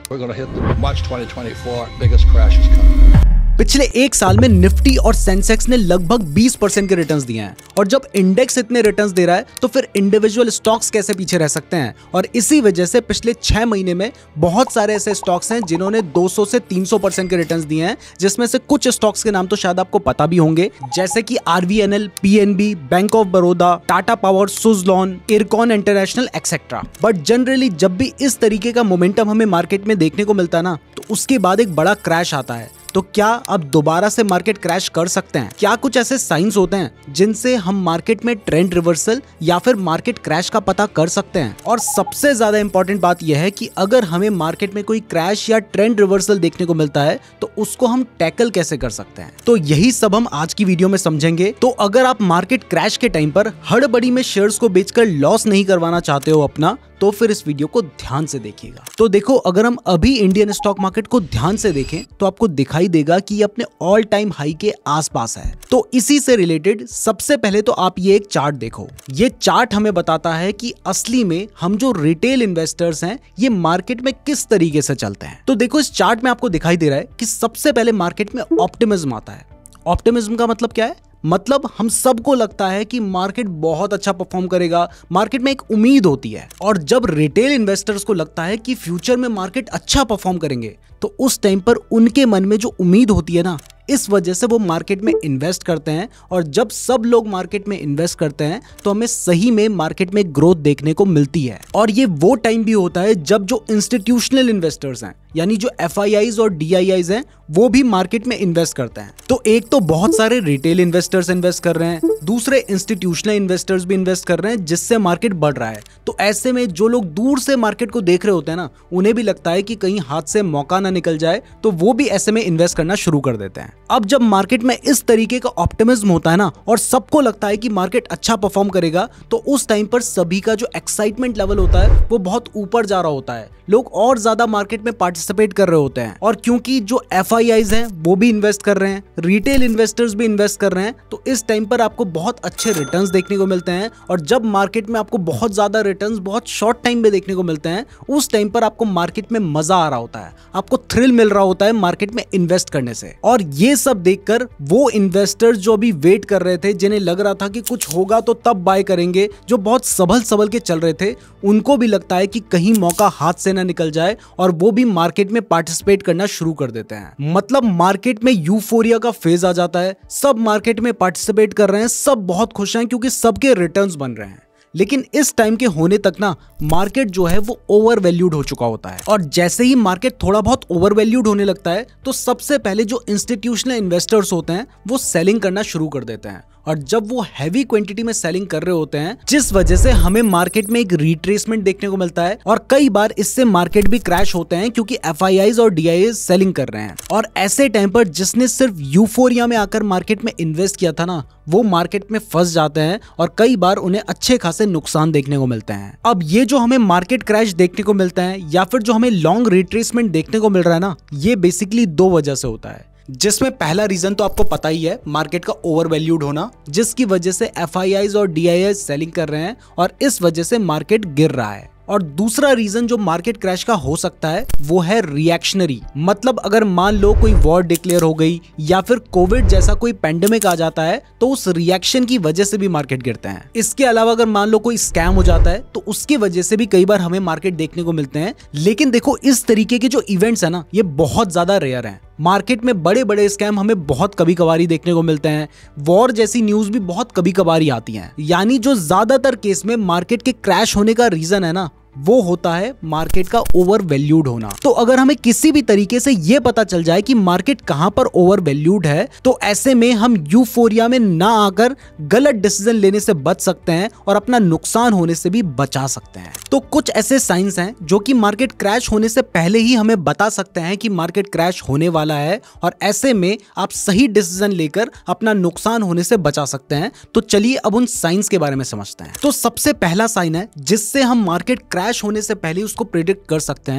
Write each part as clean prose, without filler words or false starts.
We're going to hit the March 2024 biggest crash is coming. पिछले एक साल में निफ्टी और सेंसेक्स ने लगभग 20% के रिटर्न्स दिए हैं। और जब इंडेक्स इतने रिटर्न्स दे रहा है तो फिर इंडिविजुअल स्टॉक्स कैसे पीछे रह सकते हैं। और इसी वजह से पिछले 6 महीने में बहुत सारे ऐसे स्टॉक्स हैं जिन्होंने 200 से 300% के रिटर्न्स दिए हैं, जिसमें से कुछ स्टॉक्स के नाम तो शायद आपको पता भी होंगे, जैसे कि RVNL, PNB, bank of Baroda, Tata power, Suzlon, Ircon international etcetera. But generally जब भी इस तरीके का मोमेंटम हमें मार्केट में देखने को मिलता है ना, तो उसके बाद एक बड़ा क्रैश आता है। तो क्या अब दोबारा से मार्केट क्रैश कर सकते हैं? क्या कुछ ऐसे साइंस होते हैं जिनसे हम मार्केट में ट्रेंड रिवर्सल या फिर मार्केट क्रैश का पता कर सकते हैं? और सबसे ज्यादा इंपॉर्टेंट बात यह है कि अगर हमें मार्केट में कोई क्रैश या ट्रेंड रिवर्सल देखने को मिलता है तो उसको हम टैकल कैसे कर सकते हैं। तो यही सब हम आज की वीडियो में समझेंगे। तो अगर आप मार्केट क्रैश के टाइम पर हड़बड़ी में शेयर्स को बेचकर लॉस नहीं करवाना चाहते हो अपना, तो फिर इस वीडियो को ध्यान से देखिएगा। तो देखो, अगर हम अभी इंडियन स्टॉक मार्केट को ध्यान से देखें तो आपको दिखाई देगा कि ये अपने ऑल टाइम हाई के आसपास है। तो इसी से रिलेटेड सबसे पहले तो आप ये एक चार्ट देखो। ये चार्ट हमें बताता है कि असली में हम जो रिटेल इन्वेस्टर्स हैं ये मार्केट में किस तरीके से चलते हैं। तो देखो, इस चार्ट में आपको दिखाई दे रहा है कि सबसे पहले मार्केट में ऑप्टिमिज्म आता है। ऑप्टिमिज्म का मतलब क्या है? मतलब हम सबको लगता है कि मार्केट बहुत अच्छा परफॉर्म करेगा, मार्केट में एक उम्मीद होती है। और जब रिटेल इन्वेस्टर्स को लगता है कि फ्यूचर में मार्केट अच्छा परफॉर्म करेंगे, तो उस टाइम पर उनके मन में जो उम्मीद होती है ना, इस वजह से वो मार्केट में इन्वेस्ट करते हैं। और जब सब लोग मार्केट में इन्वेस्ट करते हैं तो हमें सही में मार्केट में ग्रोथ देखने को मिलती है। और ये वो टाइम भी होता है जब जो इंस्टीट्यूशनल इन्वेस्टर्स हैं, यानी जो FIIs और DIIs हैं, वो भी मार्केट में इन्वेस्ट करते हैं। तो एक तो बहुत सारे रिटेल इन्वेस्टर्स इन्वेस्ट कर रहे हैं, दूसरे इंस्टीट्यूशनल इन्वेस्टर्स भी इन्वेस्ट कर रहे हैं, जिससे मार्केट बढ़ रहा है। तो ऐसे में जो लोग दूर से मार्केट को देख रहे होते हैं ना, उन्हें भी लगता है कि कहीं हाथ से मौका ना निकल जाए, तो वो भी ऐसे में इन्वेस्ट करना शुरू कर देते हैं। अब जब मार्केट में इस तरीके का ऑप्टिमिज्म होता है ना, और सबको लगता है कि मार्केट अच्छा परफॉर्म करेगा, तो उस टाइम पर सभी का जो एक्साइटमेंट लेवल होता है वो बहुत ऊपर जा रहा होता है। लोग और ज्यादा मार्केट में पार्टिसिपेट कर रहे होते हैं। और क्योंकि जो FIIs हैं वो भी इन्वेस्ट कर रहे हैं, रिटेल इन्वेस्टर्स भी इन्वेस्ट कर रहे हैं, तो इस टाइम पर आपको बहुत अच्छे रिटर्न्स देखने को मिलते हैं। और जब मार्केट में आपको बहुत ज्यादा रिटर्न्स बहुत शॉर्ट टाइम में देखने को मिलते हैं, उस टाइम पर आपको मार्केट में मजा आ रहा होता है, आपको थ्रिल मिल रहा होता है मार्केट में इन्वेस्ट करने से। और ये सब देखकर वो इन्वेस्टर्स जो अभी वेट कर रहे थे, जिन्हें लग रहा था कि कुछ होगा तो तब बाय करेंगे, जो बहुत संभल के चल रहे थे, उनको भी लगता है कि कहीं मौका हाथ से ना निकल जाए, और वो भी मार्केट में पार्टिसिपेट करना शुरू कर देते हैं। मतलब मार्केट में यूफोरिया का फेज आ जाता है, सब मार्केट में पार्टिसिपेट कर रहे हैं, सब बहुत खुश हैं क्योंकि सबके रिटर्न्स बन रहे हैं। लेकिन इस टाइम के होने तक ना मार्केट जो है वो ओवर वैल्यूड हो चुका होता है। और जैसे ही मार्केट थोड़ा बहुत ओवर वैल्यूड होने लगता है, तो सबसे पहले जो इंस्टीट्यूशनल इन्वेस्टर्स होते हैं वो सेलिंग करना शुरू कर देते हैं। और जब वो हैवी क्वांटिटी में सेलिंग कर रहे होते हैं, जिस वजह से हमें मार्केट में एक रिट्रेसमेंट देखने को मिलता है, और कई बार इससे मार्केट भी क्रैश होते हैं क्योंकि FIIs और DIIs सेलिंग कर रहे हैं। और ऐसे टाइम पर जिसने सिर्फ यूफोरिया में आकर मार्केट में इन्वेस्ट किया था ना, वो मार्केट में फंस जाते हैं और कई बार उन्हें अच्छे खासे नुकसान देखने को मिलते हैं। अब ये जो हमें मार्केट क्रैश देखने को मिलता है या फिर जो हमें लॉन्ग रिट्रेसमेंट देखने को मिल रहा है ना, ये बेसिकली 2 वजह से होता है। जिसमें पहला रीजन तो आपको पता ही है, मार्केट का ओवर वैल्यूड होना, जिसकी वजह से FIIs और DIIs सेलिंग कर रहे हैं और इस वजह से मार्केट गिर रहा है। और दूसरा रीजन जो मार्केट क्रैश का हो सकता है वो है रिएक्शनरी। मतलब अगर मान लो कोई वॉर डिक्लेयर हो गई या फिर कोविड जैसा कोई पेंडेमिक आ जाता है, तो उस रिएक्शन की वजह से भी मार्केट गिरते हैं। इसके अलावा अगर मान लो कोई स्कैम हो जाता है, तो उसकी वजह से भी कई बार हमें मार्केट देखने को मिलते हैं। लेकिन देखो, इस तरीके के जो इवेंट्स है ना, ये बहुत ज्यादा रेयर हैं। मार्केट में बड़े बड़े स्कैम हमें बहुत कभी कभार देखने को मिलते हैं, वॉर जैसी न्यूज भी बहुत कभी कभार आती हैं। यानी जो ज्यादातर केस में मार्केट के क्रैश होने का रीजन है ना, वो होता है मार्केट का ओवर वैल्यूड होना। तो अगर हमें किसी भी तरीके से ये पता चल जाए कि मार्केट कहां पर ओवर वैल्यूड है, तो ऐसे में हम यूफोरिया में ना आकर गलत डिसीजन लेने से बच सकते हैं और अपना नुकसान होने से भी बचा सकते हैं। तो कुछ ऐसे साइंस हैं जो कि मार्केट क्रैश होने से पहले ही हमें बता सकते हैं कि मार्केट क्रैश होने वाला है, और ऐसे में आप सही डिसीजन लेकर अपना नुकसान होने से बचा सकते हैं। तो चलिए अब उन साइंस के बारे में समझते हैं। तो सबसे पहला साइन है जिससे हम मार्केट क्रैश होने से पहले उसको प्रेडिक्ट कर सकते हैं,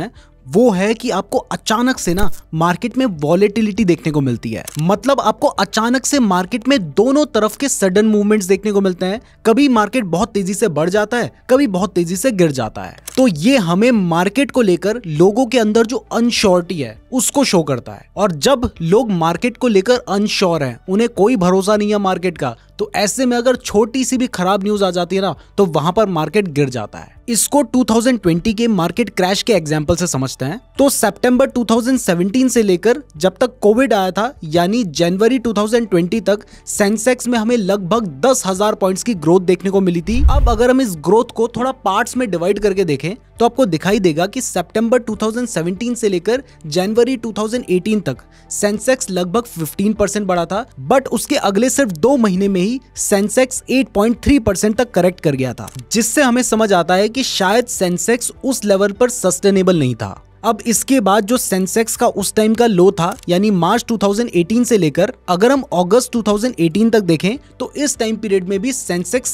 वो है कि आपको अचानक से ना मार्केट में वॉलेटिलिटी देखने को मिलती है। मतलब आपको अचानक से मार्केट में दोनों तरफ के सडन मूवमेंट्स देखने को मिलते हैं। कभी मार्केट बहुत तेजी से बढ़ जाता है, कभी बहुत तेजी से गिर जाता है। तो ये हमें मार्केट को लेकर लोगों के अंदर जो अनश्योरिटी है उसको शो करता है। और जब लोग मार्केट को लेकर अनश्योर हैं, उन्हें कोई भरोसा नहीं है मार्केट का, तो ऐसे में अगर छोटी सी भी खराब न्यूज आ जाती है ना, तो वहां पर मार्केट गिर जाता है। इसको 2020 के मार्केट क्रैश के एग्जांपल से समझते हैं। तो सितंबर 2017 से लेकर जब तक कोविड आया था, यानी जनवरी 2020 तक, सेंसेक्स में हमें लगभग 10,000 पॉइंट्स की ग्रोथ देखने को मिली थी। अब अगर हम इस ग्रोथ को थोड़ा पार्ट्स में डिवाइड करके देखें तो आपको दिखाई देगा कि सितंबर 2017 से लेकर जनवरी 2018 तक सेंसेक्स लगभग 15% बढ़ा था, बट उसके अगले सिर्फ 2 महीने में ही सेंसेक्स 8.3% तक करेक्ट कर गया था, जिससे हमें समझ आता है कि शायद सेंसेक्स उस लेवल पर सस्टेनेबल नहीं था। अब इसके बाद जो सेंसेक्स का उस टाइम का लो था, यानी मार्च 2018 से लेकर अगर हम अगस्त 2018 तक देखें तो इस टाइम पीरियड में भी सेंसेक्स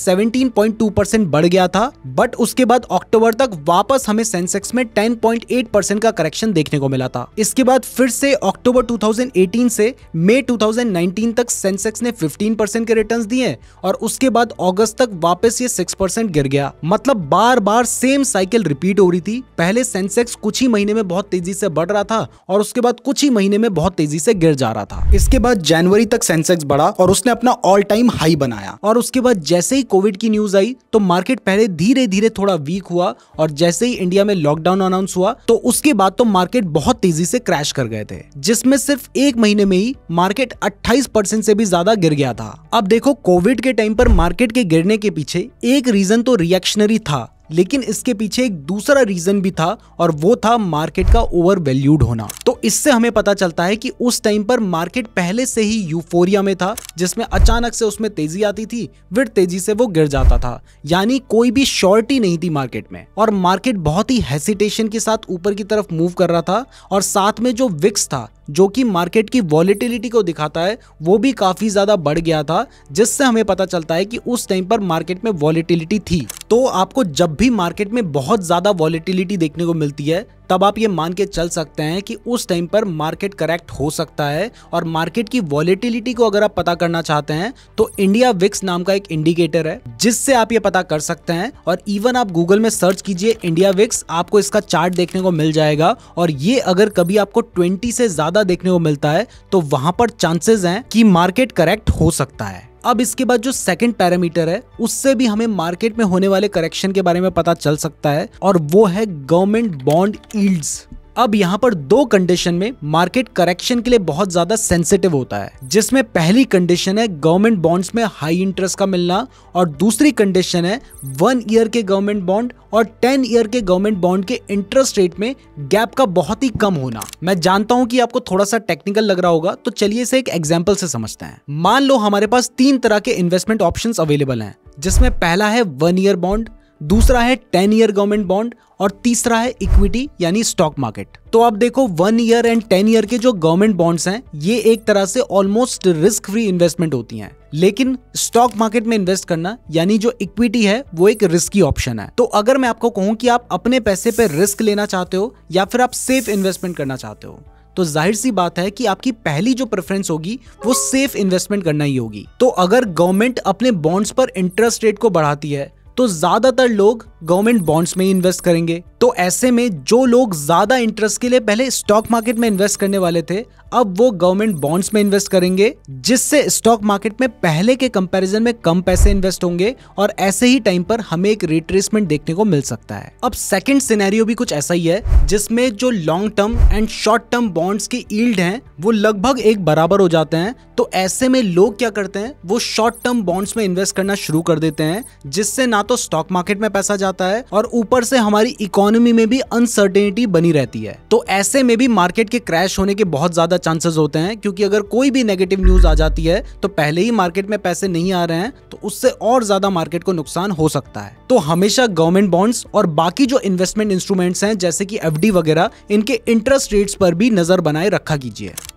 17.2% बढ़ गया था, बट उसके बाद अक्टूबर तक वापस हमें सेंसेक्स में 10.8% का करेक्शन देखने को मिला था। इसके बाद फिर से अक्टूबर 2018 से मई 2019 तक सेंसेक्स ने 15% के रिटर्न्स दिए और उसके बाद अगस्त तक वापस ये 6% गिर गया। मतलब बार बार सेम साइकिल रिपीट हो रही थी। पहले सेंसेक्स कुछ ही महीने में बहुत तेजी से बढ़ रहा था और उसके बाद कुछ ही महीने में बहुत तेजी से गिर जा रहा था। इसके बाद जनवरी तक सेंसेक्स बढ़ा और उसने अपना ऑल टाइम हाई बनाया। और उसके बाद जैसे ही कोविड की न्यूज आई तो मार्केट पहले धीरे धीरे थोड़ा वीक हुआ और जैसे ही इंडिया में लॉकडाउन अनाउंस हुआ तो उसके बाद तो मार्केट बहुत तेजी से क्रैश कर गए थे, जिसमें सिर्फ 1 महीने में ही मार्केट 28% से भी ज्यादा गिर गया था। अब देखो, कोविड के टाइम पर मार्केट के गिरने के पीछे एक रीजन तो रिएक्शनरी था, लेकिन इसके पीछे एक दूसरा रीजन भी था और वो था मार्केट का ओवर वैल्यूड होना। तो इससे हमें पता चलता है कि उस टाइम पर मार्केट पहले से ही यूफोरिया में था, जिसमें अचानक से उसमें तेजी आती थी, फिर तेजी से वो गिर जाता था, यानी कोई भी श्योरिटी नहीं थी मार्केट में। और मार्केट बहुत ही हेसिटेशन के साथ ऊपर की तरफ मूव कर रहा था और साथ में जो विक्स था, जो कि मार्केट की वॉलेटिलिटी को दिखाता है, वो भी काफी ज्यादा बढ़ गया था, जिससे हमें पता चलता है कि उस टाइम पर मार्केट में वॉलेटिलिटी थी। तो आपको जब भी मार्केट में बहुत ज्यादा वॉलेटिलिटी देखने को मिलती है तब आप ये मान के चल सकते हैं कि उस टाइम पर मार्केट करेक्ट हो सकता है। और मार्केट की वॉलेटिलिटी को अगर आप पता करना चाहते हैं तो इंडिया विक्स नाम का एक इंडिकेटर है, जिससे आप ये पता कर सकते हैं। और इवन आप गूगल में सर्च कीजिए इंडिया विक्स, आपको इसका चार्ट देखने को मिल जाएगा। और ये अगर कभी आपको 20 से ज्यादा देखने को मिलता है तो वहां पर चांसेस हैं कि मार्केट करेक्ट हो सकता है। अब इसके बाद जो सेकंड पैरामीटर है, उससे भी हमें मार्केट में होने वाले करेक्शन के बारे में पता चल सकता है, और वो है गवर्नमेंट बॉन्ड यील्ड्स। अब यहाँ पर 2 कंडीशन में मार्केट करेक्शन के लिए बहुत ज्यादा सेंसिटिव होता है, जिसमें पहली कंडीशन है गवर्नमेंट बॉन्ड्स में हाई इंटरेस्ट का मिलना और दूसरी कंडीशन है 1 ईयर के गवर्नमेंट बॉन्ड और 10 ईयर के गवर्नमेंट बॉन्ड के इंटरेस्ट रेट में गैप का बहुत ही कम होना। मैं जानता हूं कि आपको थोड़ा सा टेक्निकल लग रहा होगा, तो चलिए इसे एक एग्जांपल से समझते हैं। मान लो हमारे पास 3 तरह के इन्वेस्टमेंट ऑप्शंस अवेलेबल हैं, जिसमें पहला है 1 ईयर बॉन्ड, दूसरा है 10 ईयर गवर्नमेंट बॉन्ड और तीसरा है इक्विटी यानी स्टॉक मार्केट। तो आप देखो 1 ईयर एंड 10 ईयर के जो गवर्नमेंट बॉन्ड्स हैं, ये एक तरह से ऑलमोस्ट रिस्क फ्री इन्वेस्टमेंट होती हैं, लेकिन स्टॉक मार्केट में इन्वेस्ट करना यानी जो इक्विटी है वो एक रिस्की ऑप्शन है। तो अगर मैं आपको कहूं कि आप अपने पैसे पे रिस्क लेना चाहते हो या फिर आप सेफ इन्वेस्टमेंट करना चाहते हो, तो जाहिर सी बात है कि आपकी पहली जो प्रेफरेंस होगी वो सेफ इन्वेस्टमेंट करना ही होगी। तो अगर गवर्नमेंट अपने बॉन्ड्स पर इंटरेस्ट रेट को बढ़ाती है तो ज्यादातर लोग गवर्नमेंट बॉन्ड्स में इन्वेस्ट करेंगे। तो ऐसे में जो लोग ज्यादा इंटरेस्ट के लिए पहले स्टॉक मार्केट में इन्वेस्ट करने वाले थे, अब वो गवर्नमेंट बॉन्ड्स में इन्वेस्ट करेंगे, जिससे स्टॉक मार्केट में पहले के कंपैरिजन में कम पैसे इन्वेस्ट होंगे और ऐसे ही टाइम पर हमें एक रिट्रेसमेंट देखने को मिल सकता है। अब सेकंड सिनेरियो भी कुछ ऐसा ही है, जिसमें जो long term and short term bonds की यील्ड हैं वो लगभग एक बराबर हो जाते हैं। तो ऐसे में लोग क्या करते हैं, वो शॉर्ट टर्म बॉन्ड्स में इन्वेस्ट करना शुरू कर देते हैं, जिससे ना तो स्टॉक मार्केट में पैसा जाता है और ऊपर से हमारी इकोनॉमी में भी अनसर्टेनिटी बनी रहती है। तो ऐसे में भी मार्केट के क्रैश होने के बहुत ज्यादा चांसेस होते हैं, क्योंकि अगर कोई भी नेगेटिव न्यूज आ जाती है तो पहले ही मार्केट में पैसे नहीं आ रहे हैं तो उससे और ज्यादा मार्केट को नुकसान हो सकता है। तो हमेशा गवर्नमेंट बॉन्ड्स और बाकी जो इन्वेस्टमेंट इंस्ट्रूमेंट्स हैं जैसे कि एफडी वगैरह, इनके इंटरेस्ट रेट्स पर भी नजर बनाए रखा कीजिए।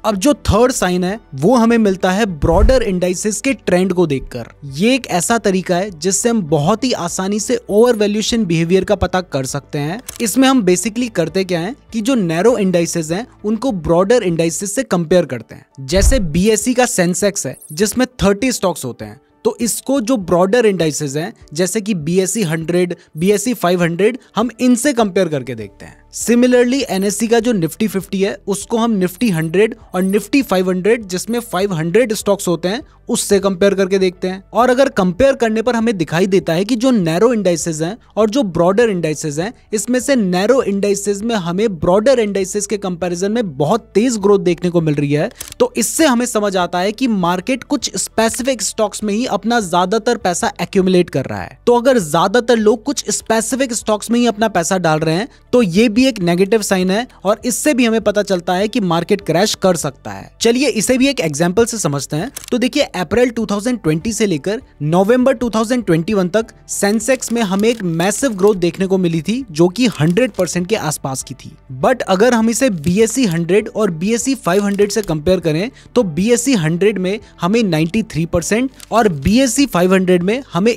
अब जो थर्ड साइन है वो हमें मिलता है ब्रॉडर इंडाइसेस के ट्रेंड को देखकर। ये एक ऐसा तरीका है जिससे हम बहुत ही आसानी से ओवर वैल्यूएशन बिहेवियर का पता कर सकते हैं। इसमें हम बेसिकली करते क्या है कि जो नैरो इंडाइसेस हैं उनको ब्रॉडर इंडाइसेस से कंपेयर करते हैं। जैसे बीएसई का सेंसेक्स है जिसमें 30 स्टॉक्स होते हैं, तो इसको जो ब्रॉडर इंडाइसेस हैं जैसे कि बीएसई 100, बीएसई 500, हम इनसे कंपेयर करके देखते हैं। सिमिलरली एनएससी का जो निफ्टी 50 है उसको हम निफ्टी 100 और निफ्टी 500 जिसमें 500 स्टॉक्स होते हैं उससे कंपेयर करके देखते हैं। और अगर कंपेयर करने पर हमें दिखाई देता है कि जो नैरो इंडाइसेस हैं और जो ब्रॉडर इंडाइसेस हैं, इसमें से नैरो इंडाइसेस में हमें ब्रॉडर इंडाइसेस के कंपैरिजन में बहुत तेज ग्रोथ देखने को मिल रही है, तो इससे हमें समझ आता है कि मार्केट कुछ स्पेसिफिक स्टॉक्स में ही अपना ज्यादातर पैसा एक्यूमुलेट कर रहा है। तो अगर ज्यादातर लोग कुछ स्पेसिफिक स्टॉक्स में ही अपना पैसा डाल रहे हैं तो ये भी एक नेगेटिव साइन है और इससे भी हमें पता चलता है कि मार्केट क्रैश कर सकता है। चलिए इसे भी एक एग्जांपल से समझते हैं। तो देखिए अप्रैल 2020 से लेकर नवंबर 2021 तक सेंसेक्स में हमें एक मैसिव ग्रोथ देखने को मिली थी जो कि 100% के आसपास की थी। बट अगर हम इसे बीएसई 100 और बीएसई 500 से कंपेयर करें तो बीएसई 100 में हमें 93% और बीएसई 500 में हमें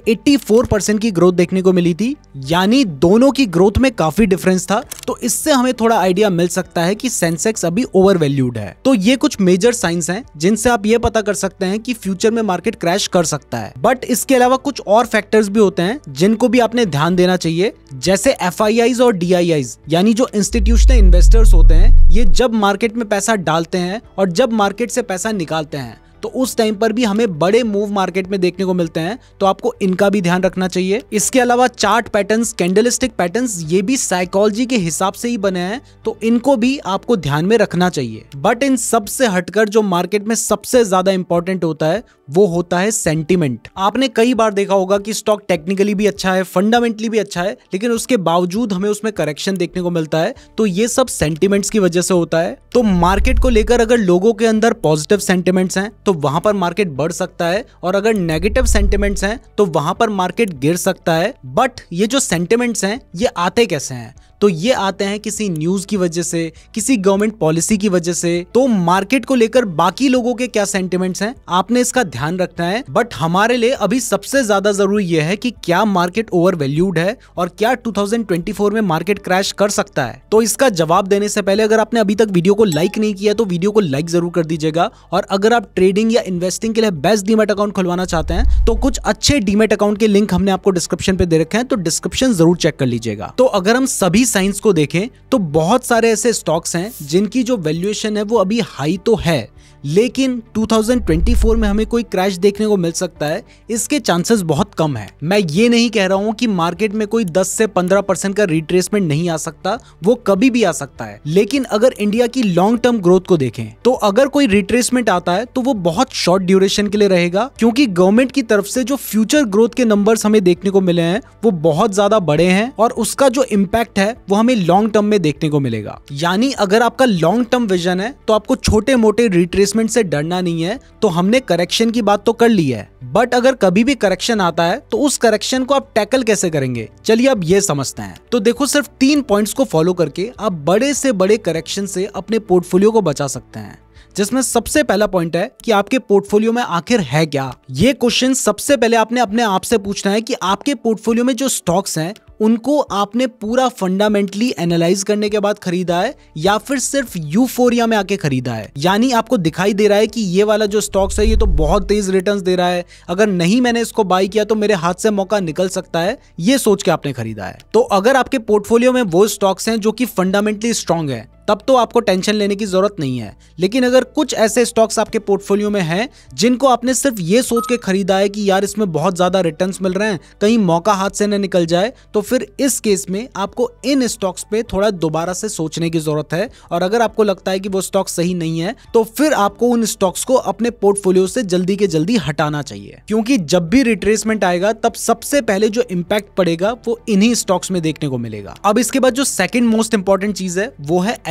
84% की ग्रोथ देखने को मिली थी। यानी दोनों की ग्रोथ में काफी डिफरेंस था। तो इससे हमें थोड़ा आइडिया मिल सकता है कि सेंसेक्स अभी ओवर वैल्यूड है। तो ये कुछ मेजर साइंस हैं जिनसे आप ये पता कर सकते हैं कि फ्यूचर में मार्केट क्रैश कर सकता है। बट इसके अलावा कुछ और फैक्टर्स भी होते हैं जिनको भी आपने ध्यान देना चाहिए, जैसे एफआईआईज और डीआईआईज यानी जो इंस्टीट्यूशनल इन्वेस्टर्स होते हैं, ये जब मार्केट में पैसा डालते हैं और जब मार्केट से पैसा निकालते हैं तो उस टाइम पर भी हमें बड़े मूव मार्केट में देखने को मिलते हैं, तो आपको इनका भी ध्यान रखना चाहिए। इसके अलावा चार्ट पैटर्न्स, कैंडलस्टिक पैटर्न्स, ये भी साइकोलॉजी के हिसाब से ही बने हैं, तो इनको भी आपको ध्यान में रखना चाहिए। बट इन सब से हटकर जो मार्केट में सबसे ज्यादा इंपॉर्टेंट होता है वो होता है सेंटिमेंट। आपने कई बार देखा होगा कि स्टॉक टेक्निकली भी अच्छा है, फंडामेंटली भी अच्छा है, लेकिन उसके बावजूद हमें उसमें करेक्शन देखने को मिलता है, तो ये सब सेंटिमेंट्स की वजह से होता है। तो मार्केट को लेकर अगर लोगों के अंदर पॉजिटिव सेंटिमेंट्स हैं तो वहां पर मार्केट बढ़ सकता है, और अगर नेगेटिव सेंटिमेंट्स हैं तो वहां पर मार्केट गिर सकता है। बट ये जो सेंटिमेंट्स हैं ये आते कैसे हैं? तो ये आते हैं किसी न्यूज की वजह से, किसी गवर्नमेंट पॉलिसी की वजह से। तो मार्केट को लेकर बाकी लोगों के क्या सेंटिमेंट्स हैं आपने इसका ध्यान रखना है। बट हमारे लिए अभी सबसे ज्यादा जरूरी यह है कि क्या मार्केट ओवर वैल्यूड है और क्या 2024 में मार्केट क्रैश कर सकता है। तो इसका जवाब देने से पहले अगर आपने अभी तक वीडियो को लाइक नहीं किया तो वीडियो को लाइक जरूर कर दीजिएगा। और अगर आप ट्रेडिंग या इन्वेस्टिंग के लिए बेस्ट डीमैट अकाउंट खुलवाना चाहते हैं तो कुछ अच्छे डीमैट अकाउंट के लिंक हमने आपको डिस्क्रिप्शन पे दे रखे हैं, तो डिस्क्रिप्शन जरूर चेक कर लीजिएगा। तो अगर हम सभी साइंस को देखें तो बहुत सारे ऐसे स्टॉक्स हैं जिनकी जो वैल्यूएशन है वो अभी हाई तो है, लेकिन 2024 में हमें कोई क्रैश देखने को मिल सकता है, इसके चांसेस बहुत कम है। मैं ये नहीं कह रहा हूं कि मार्केट में कोई 10 से 15% का रिट्रेसमेंट नहीं आ सकता, वो कभी भी आ सकता है। लेकिन अगर इंडिया की लॉन्ग टर्म ग्रोथ को देखें तो अगर कोई रिट्रेसमेंट आता है तो वो बहुत शॉर्ट ड्यूरेशन के लिए रहेगा, क्योंकि गवर्नमेंट की तरफ से जो फ्यूचर ग्रोथ के नंबर्स हमें देखने को मिले हैं वो बहुत ज्यादा बड़े हैं और उसका जो इम्पैक्ट है वो हमें लॉन्ग टर्म में देखने को मिलेगा। यानी अगर आपका लॉन्ग टर्म विजन है तो आपको छोटे मोटे रिट्रेसमेंट से डरना नहीं है। तो हमने करेक्शन की बात तो कर ली है, बट अगर कभी भी करेक्शन आता है तो उस करेक्शन को आप टैकल कैसे करेंगे, चलिए अब ये समझते हैं। तो देखो, सिर्फ 3 पॉइंट्स को फॉलो करके आप बड़े से बड़े करेक्शन से अपने पोर्टफोलियो को बचा सकते हैं, जिसमें सबसे पहला पॉइंट है कि आपके पोर्टफोलियो में आखिर है क्या। ये क्वेश्चन सबसे पहले आपने अपने आप से पूछना है कि आपके पोर्टफोलियो में जो स्टॉक्स हैं उनको आपने पूरा फंडामेंटली एनालाइज करने के बाद खरीदा है या फिर सिर्फ यूफोरिया में आके खरीदा है। यानी आपको दिखाई दे रहा है कि ये वाला जो स्टॉक्स है ये तो बहुत तेज रिटर्न्स दे रहा है, अगर नहीं मैंने इसको बाय किया तो मेरे हाथ से मौका निकल सकता है, ये सोच के आपने खरीदा है। तो अगर आपके पोर्टफोलियो में वो स्टॉक्स हैं जो कि फंडामेंटली स्ट्रांग है तब तो आपको टेंशन लेने की जरूरत नहीं है। लेकिन अगर कुछ ऐसे स्टॉक्स आपके पोर्टफोलियो में हैं जिनको आपने सिर्फ ये सोच के खरीदा है कि यार इसमें बहुत ज्यादा रिटर्न्स मिल रहे हैं, कहीं मौका हाथ से न निकल जाए, तो फिर इस केस में आपको इन स्टॉक्स पे थोड़ा दोबारा से सोचने की जरूरत है। और अगर आपको लगता है कि वो स्टॉक सही नहीं है तो फिर आपको उन स्टॉक्स को अपने पोर्टफोलियो से जल्दी के जल्दी हटाना चाहिए, क्योंकि जब भी रिट्रेसमेंट आएगा तब सबसे पहले जो इम्पैक्ट पड़ेगा वो इन्हीं स्टॉक्स में देखने को मिलेगा। अब इसके बाद जो सेकंड मोस्ट इंपॉर्टेंट चीज है वो है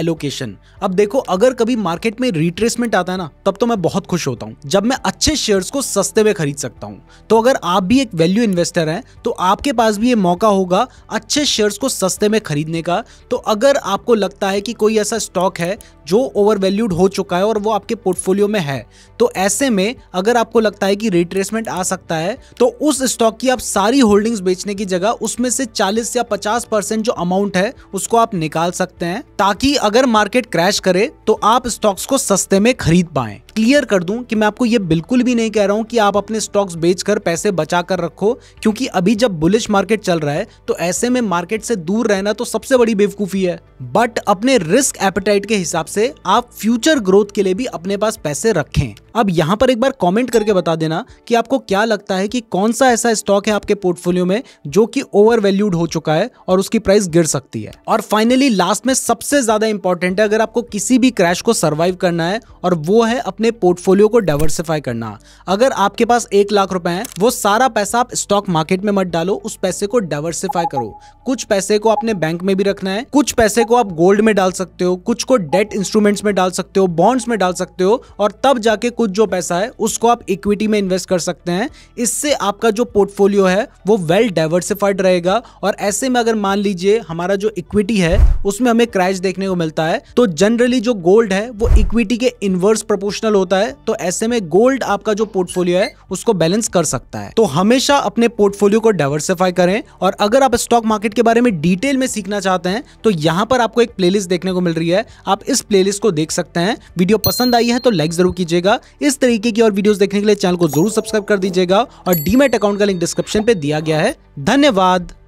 एलोकेशन। अब देखो, अगर कभी मार्केट में रिट्रेसमेंट आता है ना, तब तो मैं बहुत खुश होता हूँ जब मैं अच्छे शेयर्स को सस्ते में खरीद सकता हूँ। तो अगर आप भी एक वैल्यू इन्वेस्टर हैं तो आपके पास भी ये मौका होगा अच्छे शेयर्स को सस्ते में खरीदने का। तो अगर आपको लगता है कि कोई ऐसा स्टॉक है जो ओवर वैल्यूड हो चुका है और वो आपके पोर्टफोलियो में है, तो ऐसे में अगर आपको लगता है कि रिट्रेसमेंट आ सकता है तो उस स्टॉक की आप सारी होल्डिंग्स बेचने की जगह उसमें से 40 या 50% जो अमाउंट है उसको आप निकाल सकते हैं, ताकि अगर मार्केट क्रैश करे तो आप स्टॉक्स को सस्ते में खरीद पाएं। क्लियर कर दूं कि मैं आपको ये बिल्कुल भी नहीं कह रहा हूं कि आप अपने स्टॉक्स बेचकर पैसे बचा कर रखो, क्योंकि अभी जब बुलिश मार्केट चल रहा है तो ऐसे में मार्केट से दूर रहना तो सबसे बड़ी बेवकूफी है। बट अपने रिस्क एपेटाइट के हिसाब से आप फ्यूचर ग्रोथ के लिए भी अपने पास पैसे रखें। अब यहाँ पर एक बार कमेंट करके बता देना कि आपको क्या लगता है कि कौन सा ऐसा स्टॉक है आपके पोर्टफोलियो में जो कि ओवर वैल्यूड हो चुका है और उसकी प्राइस गिर सकती है। और फाइनली लास्ट में सबसे ज्यादा इंपॉर्टेंट है अगर आपको किसी भी क्रैश को सर्वाइव करना है, और वो है अपने पोर्टफोलियो को डाइवर्सिफाई करना। अगर आपके पास 1 लाख रुपए हैं, वो सारा पैसा आप स्टॉक मार्केट में मत डालो, उस पैसे को डाइवर्सिफाई करो। कुछ पैसे को आपने बैंक में भी रखना है, कुछ पैसे को आप गोल्ड में डाल सकते हो, कुछ को डेट इंस्ट्रूमेंट्स में डाल सकते हो, बॉन्ड्स में डाल सकते हो, और तब जाके कुछ जो पैसा है उसको आप इक्विटी में इन्वेस्ट कर सकते हैं। इससे आपका जो पोर्टफोलियो है वो वेल डाइवर्सिफाइड रहेगा। और ऐसे में अगर मान लीजिए हमारा जो इक्विटी है उसमें हमें क्रैश देखने को मिलता है, तो जनरली जो गोल्ड है वो इक्विटी के इनवर्स प्रोपोर्शनल होता है, तो ऐसे में गोल्ड आपका जो पोर्टफोलियो है उसको बैलेंस कर सकता है। तो हमेशा अपने पोर्टफोलियो को डाइवर्सिफाई करें। और अगर आप स्टॉक मार्केट के बारे में डिटेल में सीखना चाहते हैं तो यहाँ पर आपको एक प्लेलिस्ट देखने को मिल रही है, आप इस प्लेलिस्ट को देख सकते हैं। वीडियो पसंद आई है तो लाइक जरूर कीजिएगा। इस तरीके की और वीडियोस देखने के लिए चैनल को जरूर सब्सक्राइब कर दीजिएगा, और डीमैट अकाउंट का लिंक डिस्क्रिप्शन पे दिया गया है। धन्यवाद।